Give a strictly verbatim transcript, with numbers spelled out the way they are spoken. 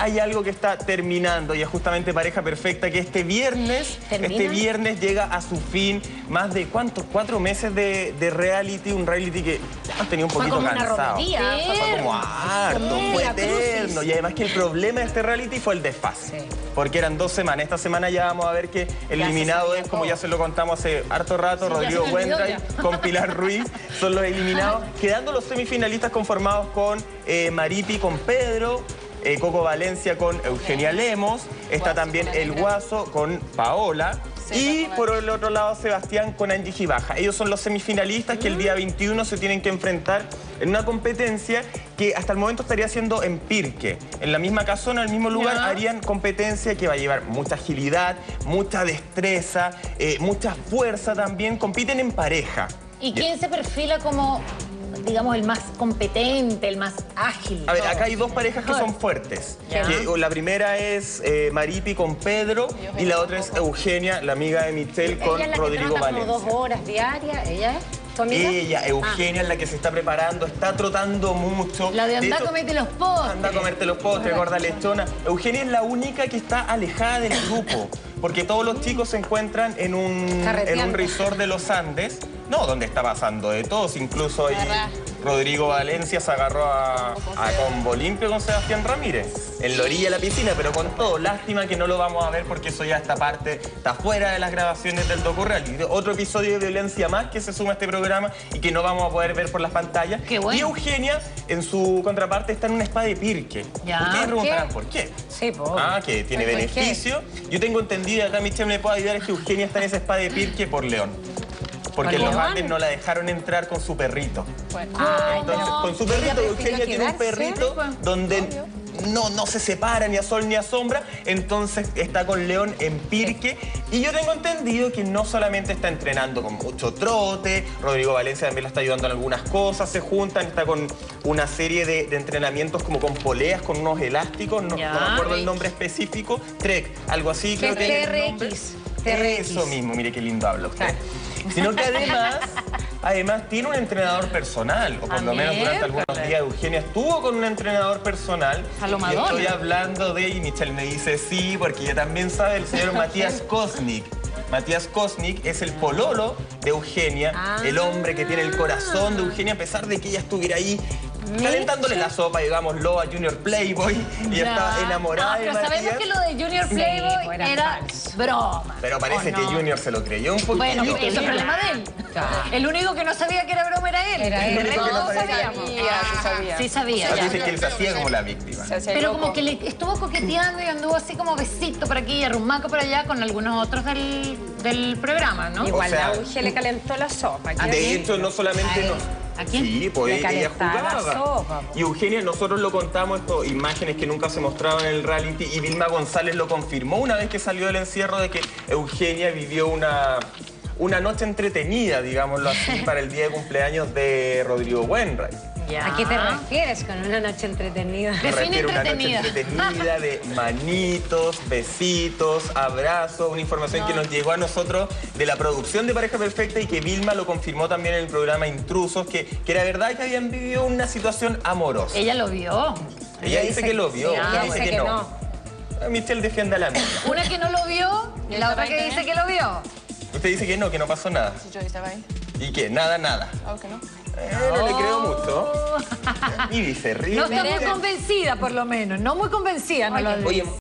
hay algo que está terminando y es justamente Pareja Perfecta, que este viernes, ¿Termina? este viernes llega a su fin. Más de, ¿cuántos? Cuatro meses de, de reality, un reality que han tenido un poquito fue como cansado. Una romería, fue como harto, sí, fue la eterno. crucis. Y además que el problema de este reality fue el desfase. Sí. Porque eran dos semanas. Esta semana ya vamos a ver que el ya eliminado es, como ya se lo contamos hace harto rato, sí, Rodrigo Wainwright con Pilar Ruiz. Son los eliminados. Quedando los semifinalistas conformados con eh, Maripi, con Pedro, eh, Coco Valencia con Eugenia Lemos. Está también El Guaso con Paola. Y por el otro lado, Sebastián con Angie Gibaja. Ellos son los semifinalistas que el día veintiuno se tienen que enfrentar en una competencia que hasta el momento estaría siendo en Pirque. En la misma casona, en el mismo lugar, ¿no? Harían competencia que va a llevar mucha agilidad, mucha destreza, eh, mucha fuerza también. Compiten en pareja. ¿Y quién se perfila como, digamos, el más competente, el más ágil? A ver, acá hay dos parejas que son fuertes. Que, la primera es eh, Maripi con Pedro y la otra es Eugenia, la amiga de Michelle, con ella es la Rodrigo que Valencia. Como dos horas diarias, ella es. ¿Tu amiga? Ella, Eugenia, ah. es la que se está preparando, está trotando mucho. La de andar a comerte los postres. Anda a comerte los postres, gorda lechona. Eugenia es la única que está alejada del grupo, porque todos los chicos se encuentran en un, en un resort de los Andes, no, donde está pasando de todos, incluso ahí Rodrigo Valencia se agarró a, a combo limpio con Sebastián Ramírez, en la orilla de la piscina, pero con todo. Lástima que no lo vamos a ver porque eso ya esta parte está fuera de las grabaciones del docu-reality. Otro episodio de violencia más que se suma a este programa y que no vamos a poder ver por las pantallas. Qué bueno. Y Eugenia, en su contraparte, está en un spa de Pirque. Ya. Ustedes preguntarán por qué. Sí, por Ah, que tiene ¿Por beneficio. Yo tengo entendido, acá Michelle me puede ayudar, es que Eugenia está en ese spa de Pirque por León. Porque en los Andes no la dejaron entrar con su perrito. Bueno. Ah, entonces, no. con su perrito, Eugenia tiene un perrito donde no, no se separa ni a sol ni a sombra. Entonces está con León en Pirque. Y yo tengo entendido que no solamente está entrenando con mucho trote, Rodrigo Valencia también la está ayudando en algunas cosas, se juntan, está con una serie de, de entrenamientos como con poleas, con unos elásticos, no, no me acuerdo el nombre específico, Trek, algo así creo que es. T R X. T R X. Eso mismo, mire qué lindo habla usted. Sino que además, además tiene un entrenador personal, o por lo menos durante algunos días Eugenia estuvo con un entrenador personal. Y estoy hablando de, y Michelle me dice sí, porque ella también sabe, el señor Matías Kosnik. Matías Kosnik es el pololo de Eugenia, ah. el hombre que tiene el corazón de Eugenia, a pesar de que ella estuviera ahí calentándole la sopa, digámoslo, a Junior Playboy, y ya. estaba enamorada no, de pero Matías. Sabemos que lo de Junior Playboy sí, era, era broma. Pero parece no? que Junior se lo creyó un poquito. Bueno, eso es el problema de él. Claro. El único que no sabía que era broma era él. Era él. El único que no Todos sabíamos. Sí, sí sabía. Sí sabía. O sea, dice que él se hacía como la víctima. Pero como que le estuvo coqueteando y anduvo así como besito por aquí y arrumaco por allá con algunos otros del, del programa, ¿no? Igual o sea, la Uge le calentó la sopa. De hecho, no solamente no. ¿A quién? Sí, pues le ella jugaba. La sopa, y Eugenia, nosotros lo contamos, esto, imágenes que nunca se mostraban en el reality, y Vilma González lo confirmó una vez que salió del encierro de que Eugenia vivió una, una noche entretenida, digámoslo así, para el día de cumpleaños de Rodrigo Wainwright. Ya. ¿A qué te refieres con una noche entretenida? Me refiero a una noche entretenida de manitos, besitos, abrazos, una información no. que nos llegó a nosotros de la producción de Pareja Perfecta y que Vilma lo confirmó también en el programa Intrusos, que, que era verdad que habían vivido una situación amorosa. Ella lo vio. Ella, ella dice, dice que lo vio, sí, ella dice que, que no. no. Michelle defiende a la amiga. Una que no lo vio y la otra que dice que lo vio. Usted dice que no, que no pasó nada. Sí, yo estaba ahí. ¿Y qué? Nada, nada. Ah, que no. Eh, no oh. le creo mucho. Y dice, ríe. No está muy convencida, por lo menos. No muy convencida. No lo Oye,